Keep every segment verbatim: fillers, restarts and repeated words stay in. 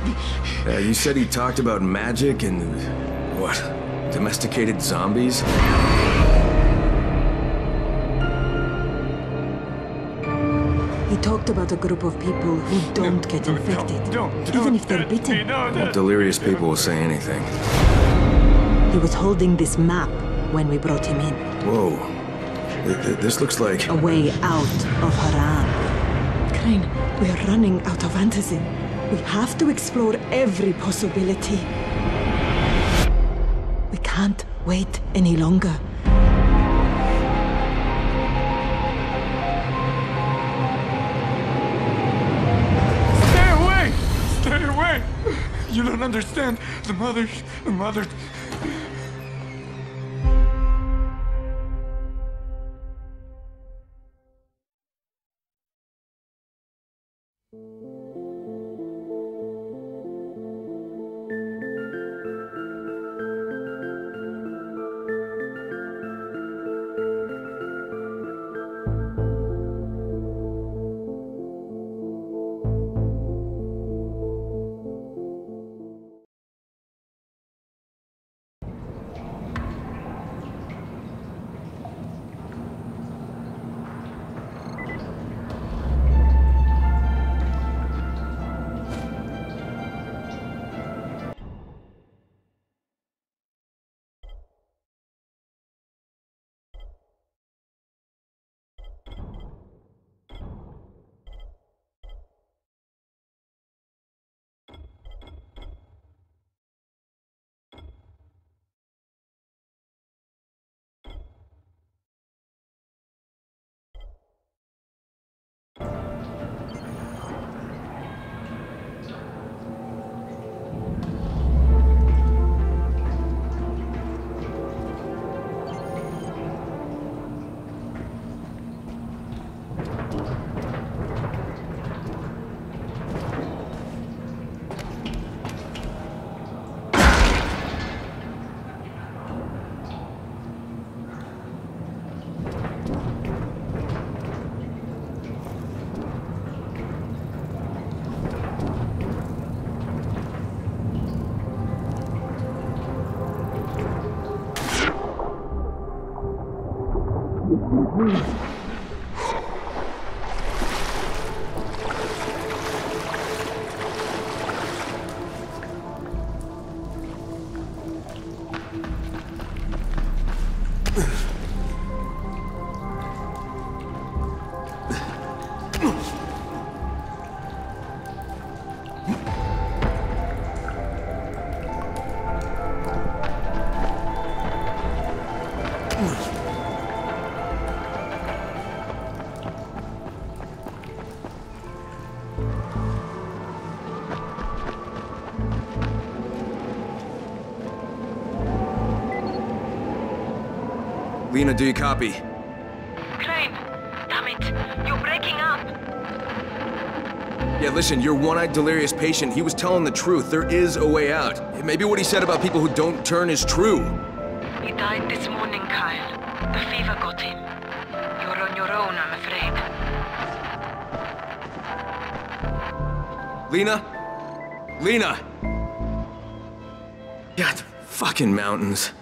Uh, you said he talked about magic and... what? Domesticated zombies? He talked about a group of people who don't get infected, even if they're bitten. Well, delirious people will say anything. He was holding this map when we brought him in. Whoa. Th th this looks like... A way out of Harran. Crane, we're running out of antizin. We have to explore every possibility. We can't wait any longer. Stay away! Stay away! You don't understand. The mothers, the mothers... Lena, do you copy? Crane, damn it, you're breaking up. Yeah, listen, your one-eyed delirious patient, he was telling the truth. There is a way out. Maybe what he said about people who don't turn is true. He died this morning, Kyle. The fever got him. You're on your own, I'm afraid. Lena? Lena! God, fucking mountains.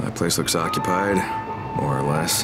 That place looks occupied, more or less.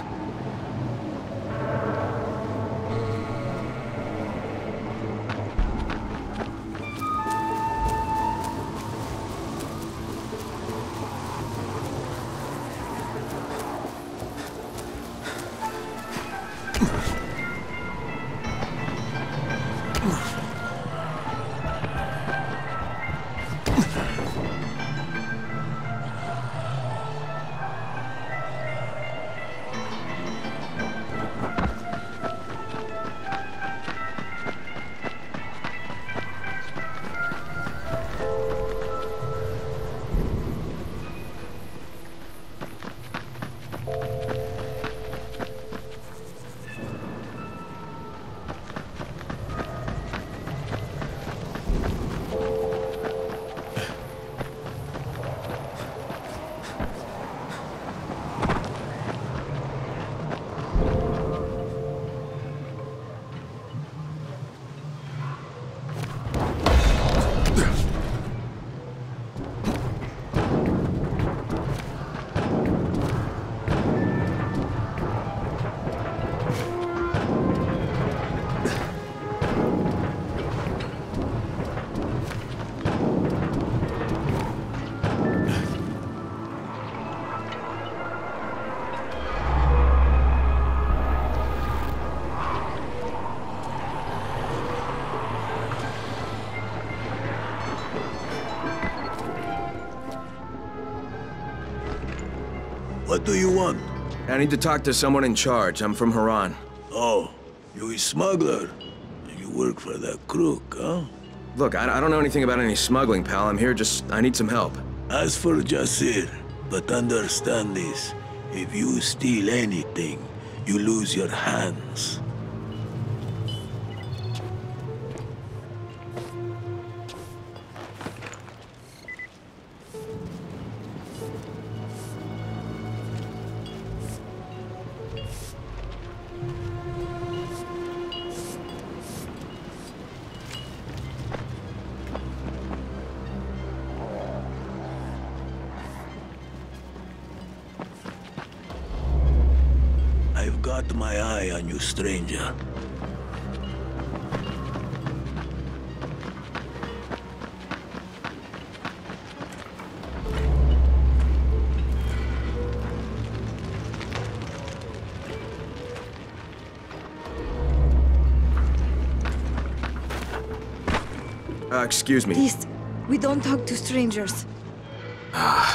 What do you want? I need to talk to someone in charge. I'm from Harran. Oh, you a smuggler? You work for that crook, huh? Look, I, I don't know anything about any smuggling, pal. I'm here just... I need some help. As for Jasir, but understand this. If you steal anything, you lose your hands. I've got my eye on you, stranger. Uh, excuse me. Please, we don't talk to strangers. Ah,